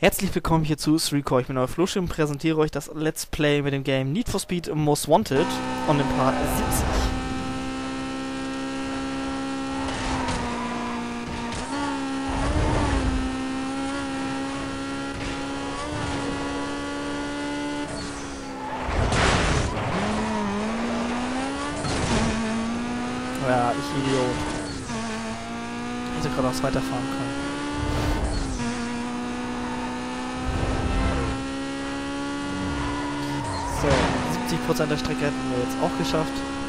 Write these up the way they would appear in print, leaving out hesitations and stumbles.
Herzlich willkommen hier zu Streetcore. Ich bin euer Flusche und präsentiere euch das Let's Play mit dem Game Need for Speed Most Wanted und dem Part 70. Ja, ich Idiot. Ich hätte gerade auch weiterfahren können. So, 70% der Strecke hätten wir jetzt auch geschafft.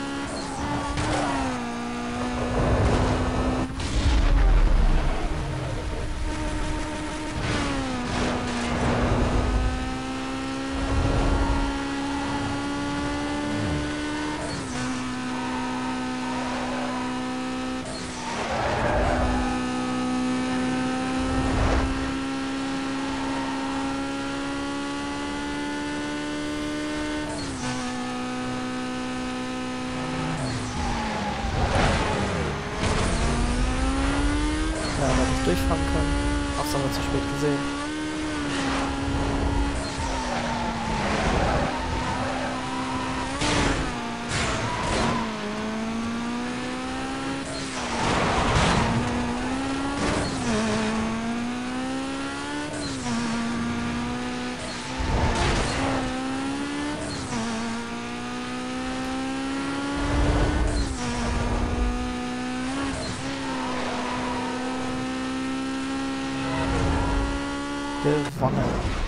Durchfahren können. Auch haben wir zu spät gesehen. Gewonnen.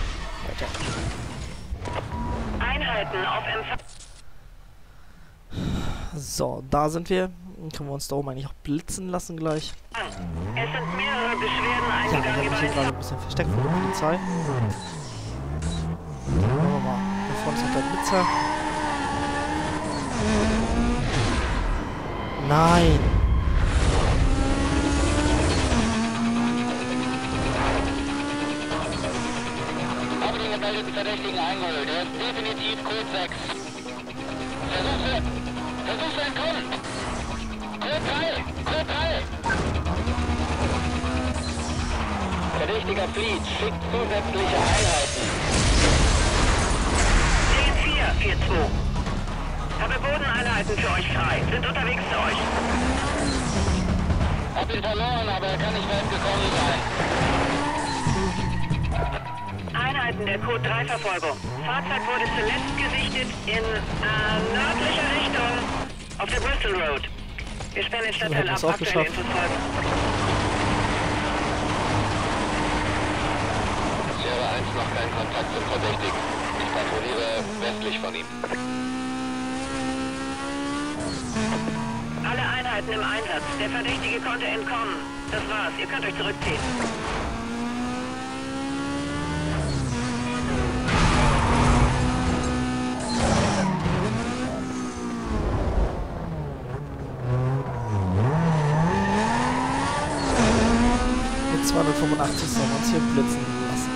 Einheiten auf Empfang. So, da sind wir. Dann können wir uns da oben eigentlich auch blitzen lassen gleich. Es sind mehrere Beschwerden Ja, ich eingegangen habe mich hier gerade ein bisschen versteckt vor der Polizei. Schauen wir mal. Da vorne ist noch der Blitzer. Nein! Verdächtigen eingeholt. Er ist definitiv Code 6. Versuch zu entkommen. Code 3. Code 3. Verdächtiger flieht. Schickt zusätzliche Einheiten. 10-4-4-2. Habe Bodeneinheiten für euch frei. Sind unterwegs zu euch. Hab ihn verloren, aber er kann nicht weit gekommen sein. Einheiten der Code 3 Verfolgung. Fahrzeug wurde zuletzt gesichtet in nördlicher Richtung auf der Bristol Road. Wir sperren den Stadtteil ab. Aktuelle Infos folgen. Sierra 1 noch keinen Kontakt zum Verdächtigen. Ich patrouilliere westlich von ihm. Alle Einheiten im Einsatz. Der Verdächtige konnte entkommen. Das war's. Ihr könnt euch zurückziehen. Mit 285 sollen wir uns hier blitzen lassen.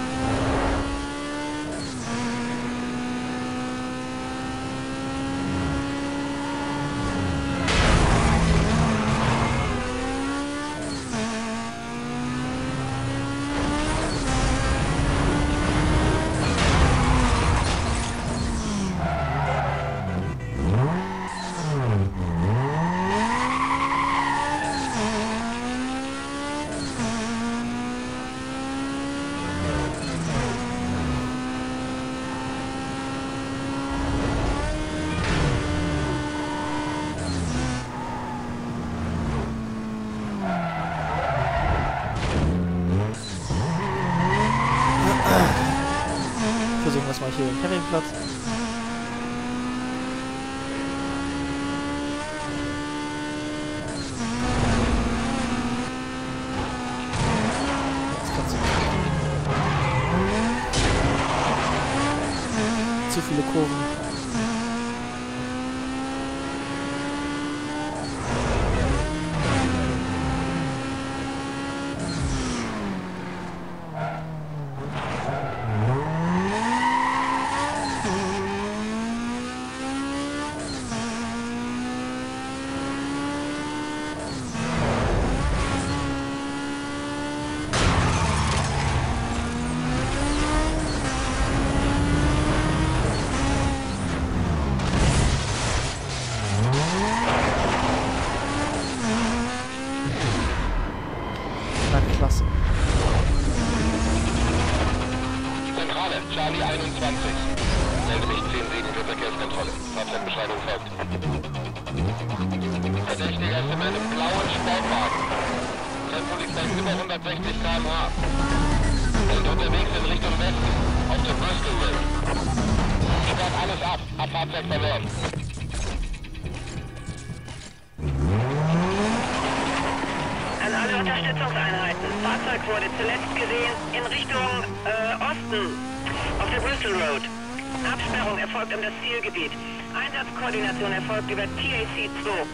Versuchen wir es mal hier im Campingplatz. Jetzt kannst du. Zu viele Kurven. Charlie 21. Meldebericht 10-7 für Verkehrskontrolle. Fahrzeugbeschreibung folgt. Verdächtiger ist in einem blauen Sportwagen. Tempo liegt bei über 160 km/h. Sind unterwegs in Richtung Westen, auf der Bristol Road. Sperrt alles ab, Fahrzeug verloren. An alle Unterstützungseinheiten. Fahrzeug wurde zuletzt gesehen in Richtung Osten, auf der Bristol Road. Absperrung erfolgt um das Zielgebiet. Einsatzkoordination erfolgt über TAC 2.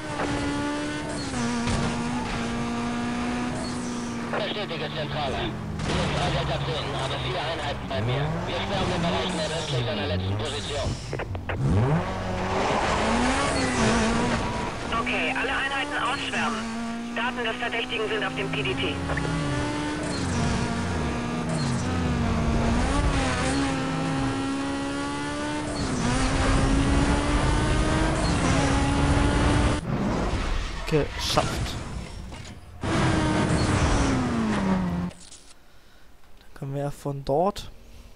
Bestätige Zentrale. Hier ist Alter Kapitän, habe 4 Einheiten bei mir. Wir sperren den Bereich nordöstlich seiner letzten Position. Okay, alle Einheiten ausschwärmen. Daten des Verdächtigen sind auf dem PDT. Geschafft. Dann können wir ja von dort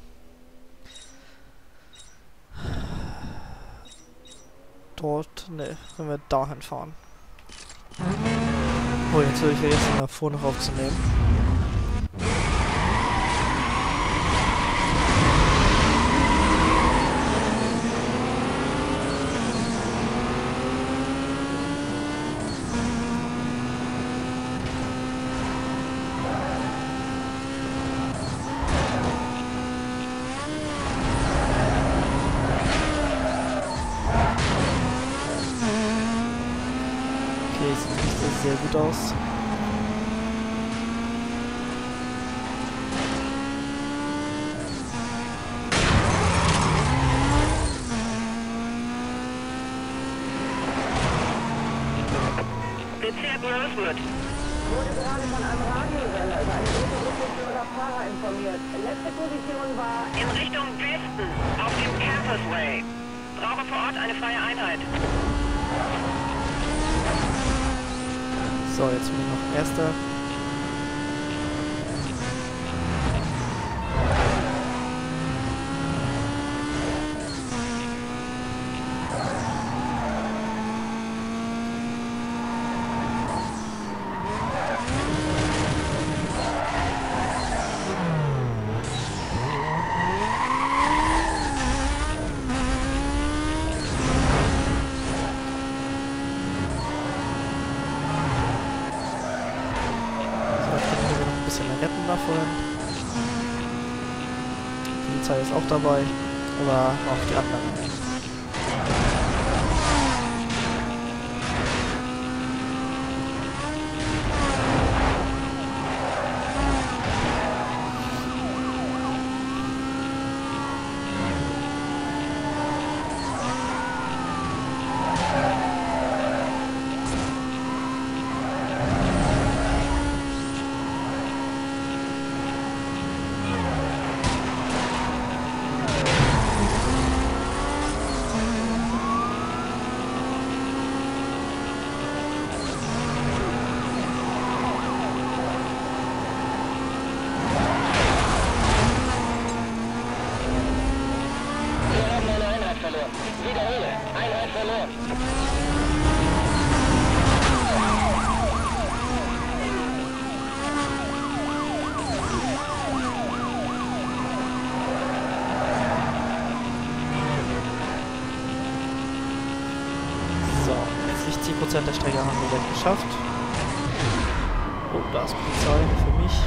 können wir dahin fahren. Oh, jetzt höre ich ja jetzt mal vor, noch aufzunehmen. Sieht sehr gut aus. Bezirk Rosewood. Wurde gerade von einem Radiosender über eine Position oder Fahrer informiert. Letzte Position war In Richtung Westen, auf dem Campusway. Brauche vor Ort eine freie Einheit. So, jetzt bin ich noch Erster. Retten davon. Die Polizei ist auch dabei, aber auch die anderen. Wiederhole, Einheit verloren. So, 60% der Strecke haben wir gleich geschafft. Oh, da ist Polizei für mich.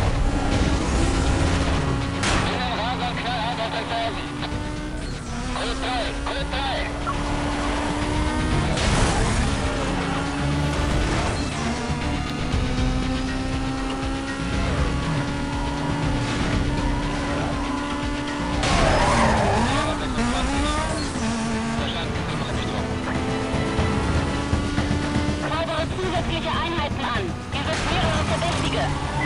Fordere zusätzliche Einheiten an. Hier sind mehrere Verdächtige.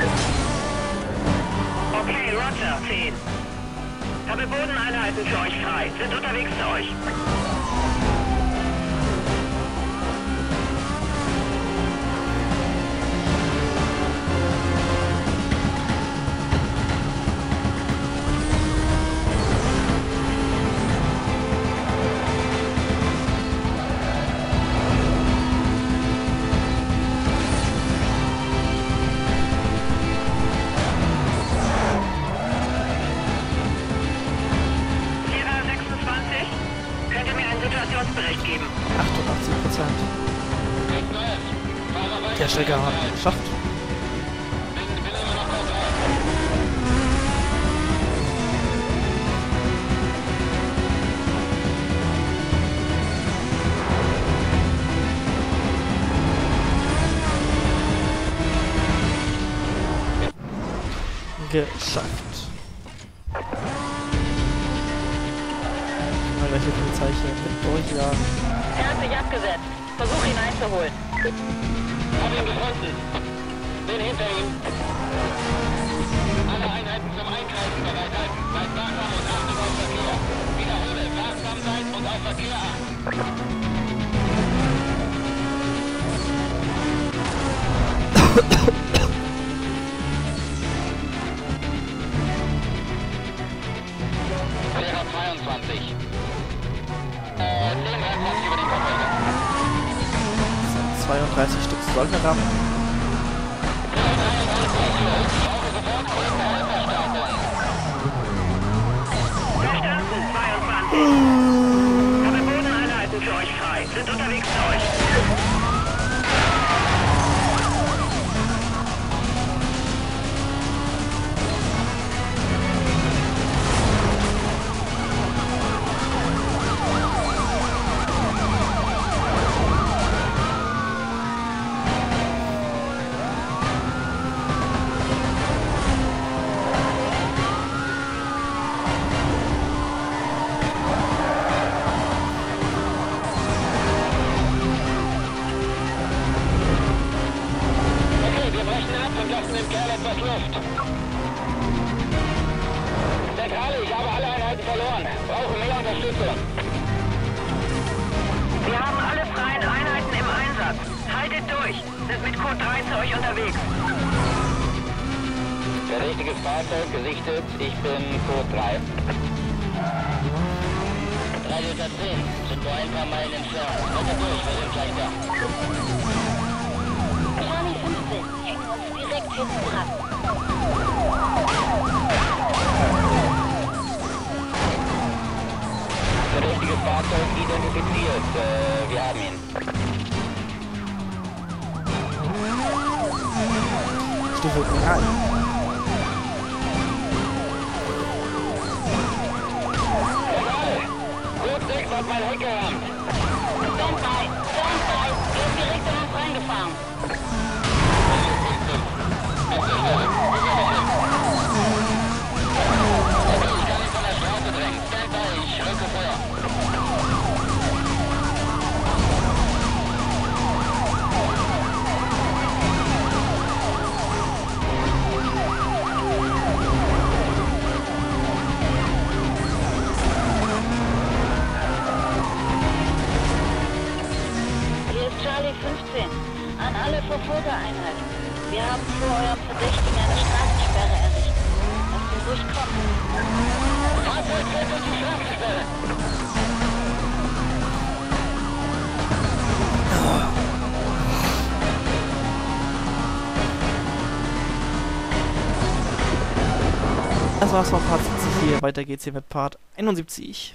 Okay, Roger, 10. Habe Bodeneinheiten für euch frei. Sind unterwegs zu euch. der Strecke haben wir geschafft. Geschafft. Mal gleich die Polizei hier mit durchjagen. Er hat sich abgesetzt. Versuch ihn einzuholen. Hab ihn gefunden. Bin hinter ihm. Alle Einheiten zum Einkreisen bereithalten. Seid wachsam und achtet auf Verkehr. Wiederhole, wachsam sein und auf Verkehr achten. Lehrer 22. 10 23 über den Kopf. 32 Stück sollten wir haben. Verstanden, 22. Habe Bodeneinheiten für euch frei. Sind unterwegs zu euch. Dem Kerl etwas Luft. Zentrale, ich habe alle Einheiten verloren. Brauche mehr Unterstützung. Wir haben alle freien Einheiten im Einsatz. Haltet durch. Sind mit Code 3 zu euch unterwegs. Verdächtiges Fahrzeug gesichtet. Ich bin Code 3. 3 Delta 10. Sind nur ein paar Meilen entfernt. Weiter durch, wir sind gleich da. Charlie 15, hängen uns direkt hinten dran. Verdächtiges Fahrzeug identifiziert. Wir haben ihn. Stufe 3. Gut 6 hat mein Heck gerammt. Stand by! Er ist direkt an uns reingefahren. Ich kann ihn von der Straße drängen. Stand by, ich rücke vor. Hier ist Charlie 15. An alle Verfolgereinheiten. Wir haben vor eurem Verdächtigen eine Straßensperre errichtet. Lasst ihn durchkommen. Fahrzeug fährt durch die Straßensperre. Das war's von Part 70 hier. Weiter geht's hier mit Part 71.